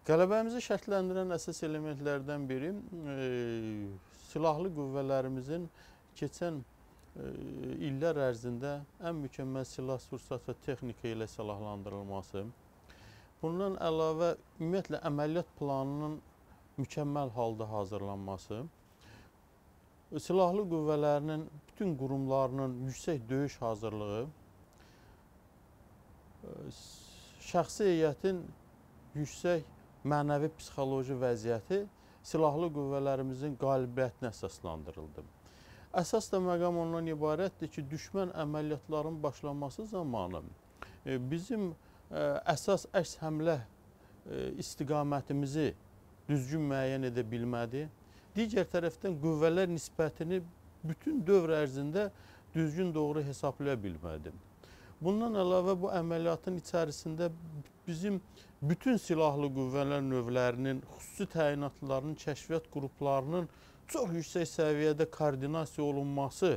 Qələbəmizi şərtləndirən əsas elementlərdən biri silahlı qüvvələrimizin keçən illər ərzində ən mükəmməl silah, sursat və texnika ilə silahlandırılması. Bundan əlavə ümumiyyətlə əməliyyat planının mükəmməl halda hazırlanması, silahlı qüvvələrinin bütün qurumlarının yüksək döyüş hazırlığı, şəxsi heyətin yüksək mənəvi psixoloji vəziyyəti silahlı qüvvələrimizin qalibiyyətinə əsaslandırıldı. Əsas da məqam ondan ibarətdir ki, düşmən əməliyyatların başlaması zamanı bizim əsas əks həmlə istiqamətimizi düzgün müəyyən edə bilmədi. Digər tərəfdən qüvvələr nisbətini bütün dövr ərzində düzgün doğru hesablaya bilmədi. Bundan əlavə bu əməliyyatın içərisində bizim bütün silahlı qüvvələr növlərinin, xüsusi təyinatlarının, kəşfiyyat qruplarının çox yüksək səviyyədə koordinasiya olunması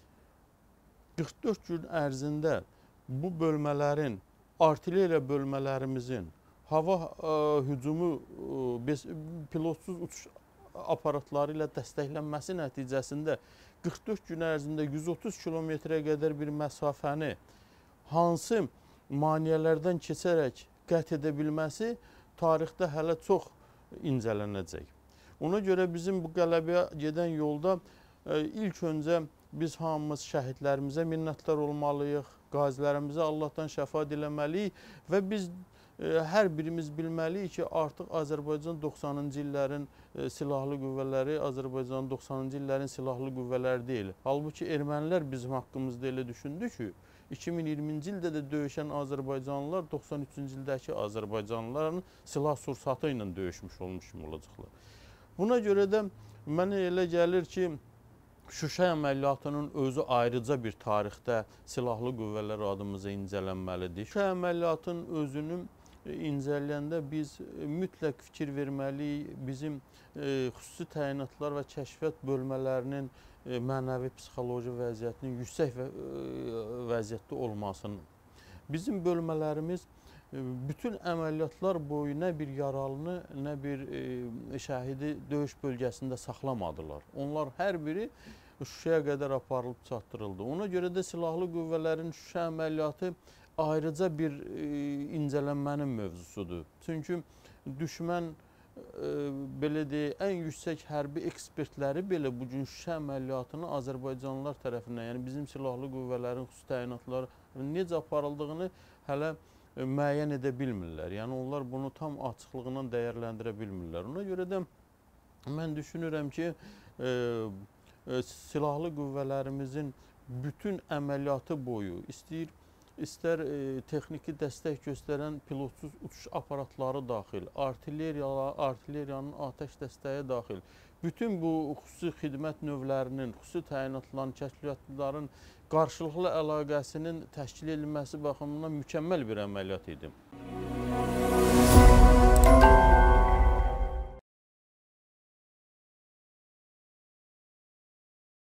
44 gün ərzində bu bölmələrin, artilleriya bölmələrimizin hava hücumu pilotsuz uçuş aparatları ilə dəstəklənməsi nəticəsində 44 gün ərzində 130 kilometrə qədər bir məsafəni hansı maneələrdən keçərək qət edə bilməsi tarixdə hələ çox incələnəcək. Ona görə bizim bu qələbəyə gedən yolda ilk öncə biz hamımız şəhidlərimizə minnətdar olmalıyıq, qazilərimizə Allahdan şəfa diləməliyik və biz hər birimiz bilməliyik ki, artıq Azərbaycan 90-cı illərin silahlı qüvvələri Azərbaycanın 90-cı illərin silahlı qüvvələri deyil. Halbuki ermənilər bizim haqqımızda elə düşündü ki, 2020-ci ildə də döyüşən Azərbaycanlılar 93-cü ildəki Azərbaycanlıların silah sursatı ilə döyüşmüş olmuş kimi olacaqlar. Buna görə də mənə elə gəlir ki, Şuşa əməliyyatının özü ayrıca bir tarixdə silahlı qüvvələr adımıza incələnməlidir. Şuşa əməliyyatının özünü incələyəndə biz mütləq fikir verməliyik bizim xüsusi təyinatlar və kəşfiyyat bölmələrinin mənəvi psixoloji vəziyyətinin yüksək vəziyyətdə olmasını. Bizim bölmələrimiz bütün əməliyyatlar boyu nə bir yaralını, nə bir şəhidi döyüş bölgəsində saxlamadılar. Onlar hər biri Şuşaya qədər aparılıb çatdırıldı. Ona görə də silahlı qüvvələrin Şuşa əməliyyatı ayrıca bir incələnmənin mövzusudur. Çünki düşmən belə deyək, ən yüksək hərbi ekspertləri belə bugün Şuşa əməliyyatını Azərbaycanlılar tərəfindən, yəni bizim silahlı qüvvələrin xüsusi təyinatları necə aparıldığını hələ müəyyən edə bilmirlər. Yəni onlar bunu tam açıqlığına dəyərləndirə bilmirlər. Ona görə də mən düşünürəm ki, silahlı qüvvələrimizin bütün əməliyyatı boyu istər texniki dəstək göstərən pilotsuz uçuş aparatları daxil, artilleriyanın atəş dəstəyi daxil, bütün bu xüsusi xidmət növlərinin, xüsusi təyinatların, kəşfiyyatçıların qarşılıqlı əlaqəsinin təşkil edilməsi baxımından mükəmməl bir əməliyyat idi.